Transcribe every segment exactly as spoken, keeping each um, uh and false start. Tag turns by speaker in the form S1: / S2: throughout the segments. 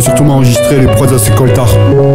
S1: surtout m'enregistrer les prods, c'est coltard.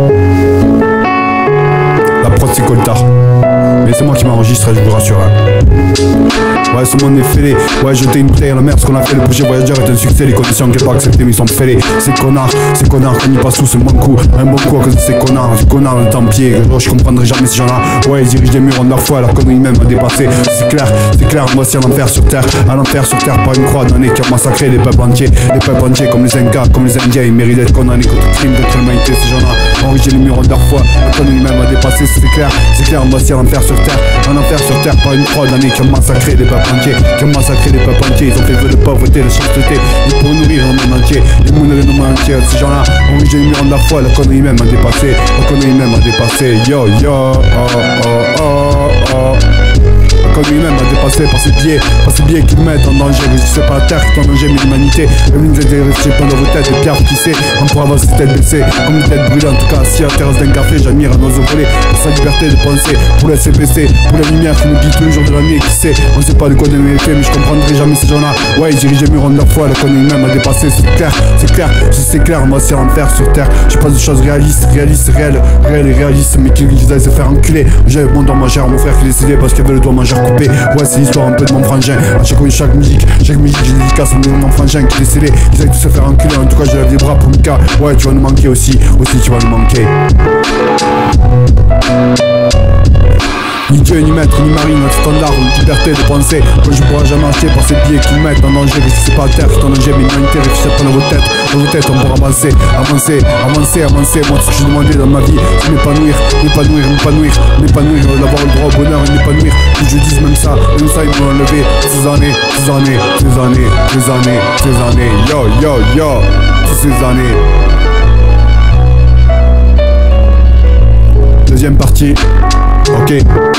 S1: La prod c'est coltard. Mais c'est moi qui m'enregistre, je vous rassure hein. Ouais, ce monde est fêlé. Ouais, jeter une bouteille à la mer, ce qu'on a fait. Le projet voyageur est un succès. Les conditions qu'elle pas acceptées, mais ils sont fêlés. Ces connards, ces connards, qu'on y passe tous, c'est un bon coup. Un bon coup à cause de ces connards, ces connards, le temps pied. Je comprendrai jamais ces gens-là. Ouais, ils dirigent des murs en leur foi, leur connerie même à dépasser. C'est clair, c'est clair, moi c'est à l'enfer sur terre. À l'enfer sur terre, par une croix donnée qui a massacré les peuples entiers. Les peuples entiers comme les Incas, comme les Indiens. Ils méritent d'être condamnés contre le crime, contre l'humanité. Ces gens-là ont érigé les murs en leur foi, leur connerie même à dépasser. C'est clair, c'est clair, moi c'est à l'enfer sur terre. À l'enfer sur terre, par une croix donnée qui a massacré les peuples entiers. Qui ont massacré les peuples entiers, ils ont fait vœu de pauvreté, de chasteté. Ils pour nourrir le monde entier, ils nourrir le monde entier. Ces gens-là ont érigé les murs en leur foi, la connerie même à dépasser. La connerie même à dépasser. Yo yo, oh oh oh oh. La connerie même à dépasser par ses pieds, par ses pieds qui me mettent en danger. C'est pas la terre qui est en danger, mais l'humanité. Venez nous aider, restez pas dans vos têtes, des pierres qui sait. On pourra avancer tête baissée, comme une tête brûlée. En tout cas, si à la terrasse d'un café, j'admire un oiseau volé. Pour sa liberté de penser, pour la C P C, pour la lumière qui nous guide tous les jours de l'année. Qui sait, on sait pas de quoi demain est fait, mais je comprendrai jamais ces gens-là. Ouais, ils dirigent les murs en leur foi, la connerie même à dépasser. C'est clair, c'est clair, c'est clair, moi c'est l'enfer sur terre. Je passe de choses réalistes, réalistes, réelles, réelles et réalistes, mais qui aillent se faire enculer. J'ai mon doigt mangeur, mon frère qui est décédé parce qu'il avait le doigt mangeur coupé. Ouais, c'est l'histoire un peu de mon frangin. À chaque, chaque musique, chaque musique, j'ai dédicace à mon frangin qui est décédé. Ils aillent tous se faire enculer. En tout cas, je lève les bras pour Mika. Ouais, tu vas nous manquer aussi, aussi tu vas nous manquer. Ni Dieu, ni maître, ni mari, notre standard, notre liberté de penser que je pourrai jamais acheter par ces pieds qui me mettent en danger. Si c'est pas la terre qui est en danger, mais l'humanité, réfléchissez pas dans vos têtes. Dans vos têtes, on pourra avancer, avancer, avancer, avancer. Moi, ce que j'ai demandé dans ma vie, c'est m'épanouir, m'épanouir, m'épanouir, m'épanouir, d'avoir le droit au bonheur et m'épanouir. Que je dise même ça, même ça, ils m'ont enlevé ces années, ces années, ces années, ces années, ces années. Yo, yo, yo, toutes ces années. Deuxième partie. Ok.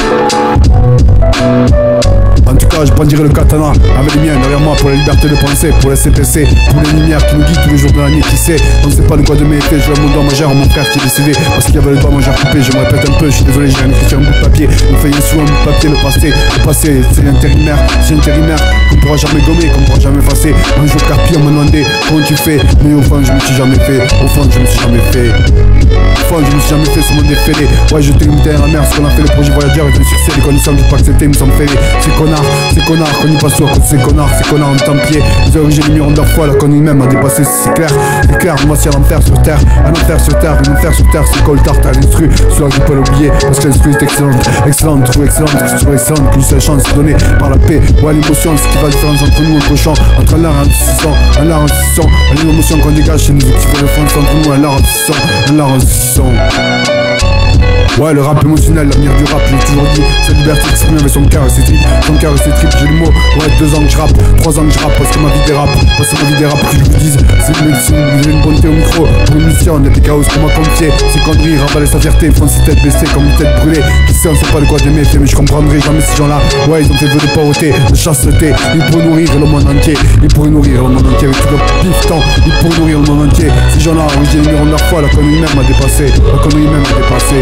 S1: En tout cas, je brandirai le katana avec les miens derrière moi pour la liberté de penser, pour la C P C, pour les lumières qui nous guident tous les jours de l'année. Qui sait, on ne sait pas de quoi demain est fait. Je vois mon doigt majeur, mon frère qui est décédé parce qu'il y avait le doigt majeur coupé. Je me répète un peu, je suis désolé, j'ai rien écrit sur un bout de papier. Une feuille sous un bout de papier, le passé, le passé, c'est intérimaire, c'est intérimaire qu'on pourra jamais gommer, qu'on pourra jamais effacer. Un jour carpi, on m'a demandé comment tu fais, mais au fond, je me suis jamais fait. Au fond, je me suis jamais fait. Au fond, je me suis jamais fait sur mon défilé. Ouais, je t'ai une bouteille à la mer, ce qu'on a fait, le projet voyageur est un succès. Les conditions que j'ai pas acceptées, me sont fêlées. Ces connards, ces connards, qu'on y passe sur ces connards, ces connards en temps pied. Ils ont érigé les murs en leur foi, la connerie même a dépassé, c'est clair, c'est clair. Moi, c'est à l'enfer sur terre, à l'enfer sur terre, à l'enfer sur terre, c'est coltard, t'as l'instru, celui-là je peux pas l'oublier, parce que l'instru est excellente, excellente, trouve excellente, trouve excellente, plus la chance donnée par la paix. Ouais, l'émotion, c'est ce qui fait la différence entre nous et le cochon, entre un lard et un saucisson, un lard et un saucisson, l'émotion qu'on dégage chez nous, qui fait le fond entre nous, un lard et un saucisson, un lard et un saucisson. Ouais, le rap émotionnel, l'avenir du rap, j'ai toujours dit. Cette liberté d'exprimer avec son cœur et ses tripes. Son cœur et ses tripes, j'ai le mot. Ouais, deux ans que je rappe, trois ans que je rappe, parce que ma vie dérape. Parce que ma vie dérape, que je vous dise. C'est une, une bonté au micro. Pour une mission, on a des chaos pour ma confier. Ces conneries, ravaler sa fierté, font ses têtes baissées comme une tête brûlée. Qui sait, on sait pas de quoi demain fait, mais je comprendrai jamais ces gens-là. Ouais, ils ont fait vœu de pauvreté, de chasteté. Ils pourraient nourrir le monde entier. Ils pourraient nourrir le monde entier avec tout le pif-temps. Ils pourraient nourrir le monde entier. Ces gens-là, j'ai les murs en leur foi, la connerie même a dépassé. La connerie même a dépassé.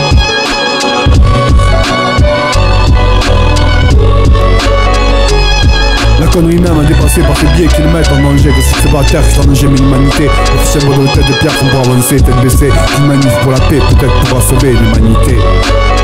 S1: La connerie même a dépassé par ces biais qui le mettent en danger. Que si c'est pas la terre qui est en danger, mais l'humanité. Officiellement de tête de pierre qu'on pourra avancer, tête baissée. Qui manifeste pour la paix, peut-être pourra sauver l'humanité.